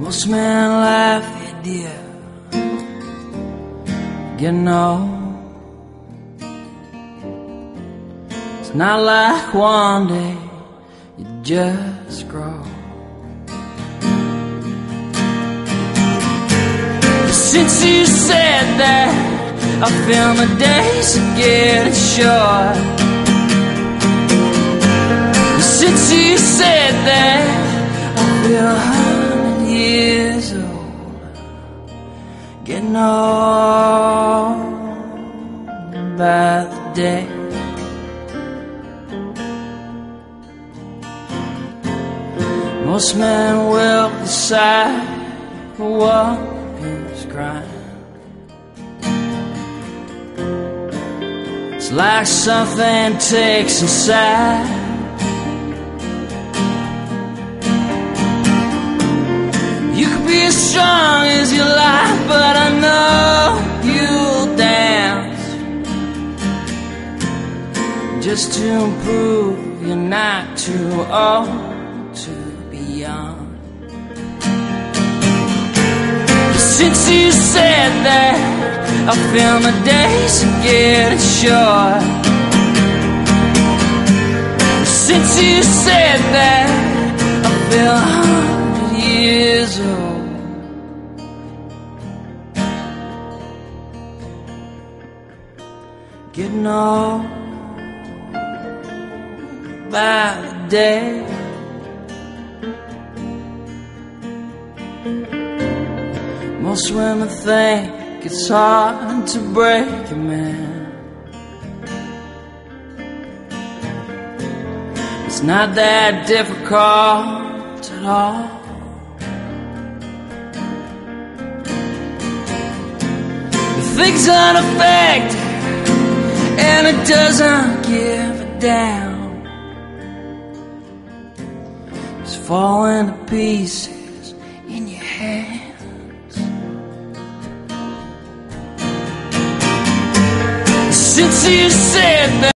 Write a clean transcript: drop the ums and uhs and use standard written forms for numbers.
Most men laugh at the idea getting old. It's not like one day you just grow. Since you said that, I feel my days are getting short. Since you said that, I feel 100 years old. Getting old by the day. Most men will decide for what is crime. It's like something takes inside. You could be as strong as you like, but I know you'll dance just to prove you're not too old to be young. Since you said that, I feel my days are getting short. Since you said that, I feel 100 years old. Getting old by the day. Most women think it's hard to break a man. It's not that difficult at all. He thinks unaffected and it doesn't give a damn. It's falling to pieces in your hand. Since you said that